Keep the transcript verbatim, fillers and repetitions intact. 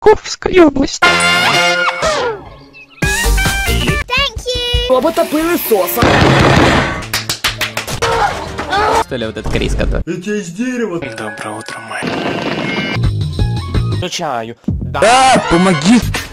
Московской области. Робота-пылесоса. Что ли вот этот Крис-то? Это из дерева. Доброе утро, май. Включаю. Да, помоги!